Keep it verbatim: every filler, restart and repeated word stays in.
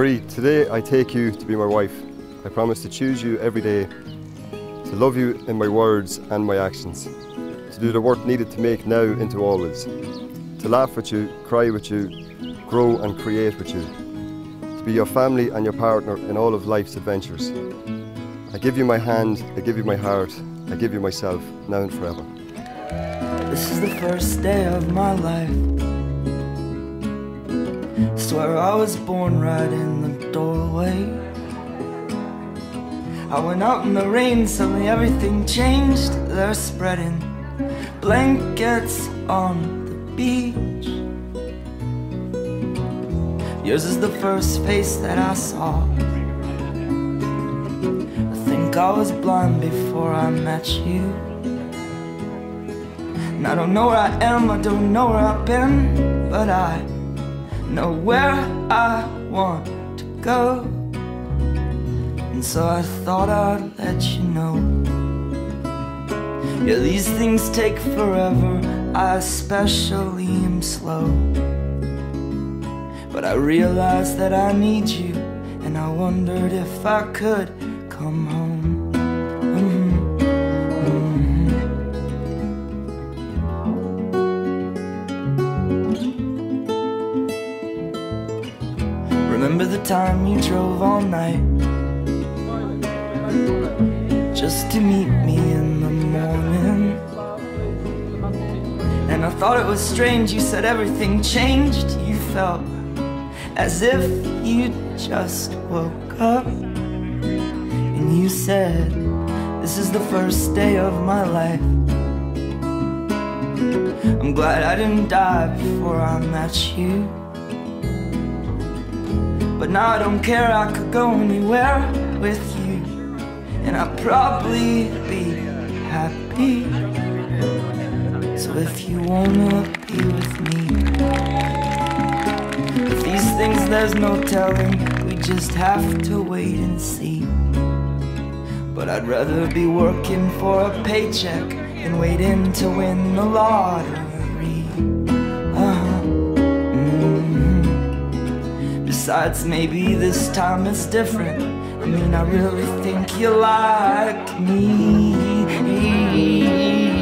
Marie, today I take you to be my wife. I promise to choose you every day, to love you in my words and my actions, to do the work needed to make now into always, to laugh with you, cry with you, grow and create with you, to be your family and your partner in all of life's adventures. I give you my hand, I give you my heart, I give you myself, now and forever. This is the first day of my life. Swear I was born right in the doorway. I went out in the rain, suddenly everything changed. They're spreading blankets on the beach. Yours is the first face that I saw. I think I was blind before I met you. And I don't know where I am, I don't know where I've been, but I know where I want to go. And so I thought I'd let you know. Yeah, these things take forever, I especially am slow. But I realized that I need you, and I wondered if I could come home. Mm-hmm. Remember the time you drove all night just to meet me in the morning? And I thought it was strange, you said everything changed. You felt as if you just woke up. And you said, this is the first day of my life. I'm glad I didn't die before I met you. But now I don't care, I could go anywhere with you, and I'd probably be happy. So if you wanna be with me, with these things there's no telling, we just have to wait and see. But I'd rather be working for a paycheck than waiting to win the lottery. Besides, maybe this time it's different. I mean, I really think you like me.